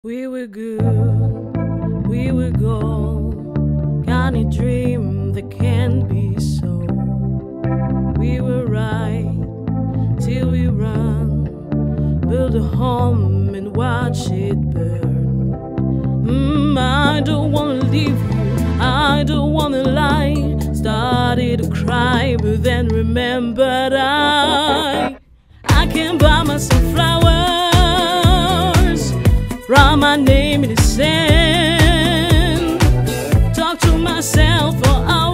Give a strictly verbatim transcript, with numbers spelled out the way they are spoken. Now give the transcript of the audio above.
We were good, we were gold, got a dream that can't be so. We were right till we run, build a home and watch it burn. Mm, I don't wanna leave you, I don't wanna lie. Started to cry, but then remembered I I can't buy myself flowers, write my name in the sand, talk to myself for hours.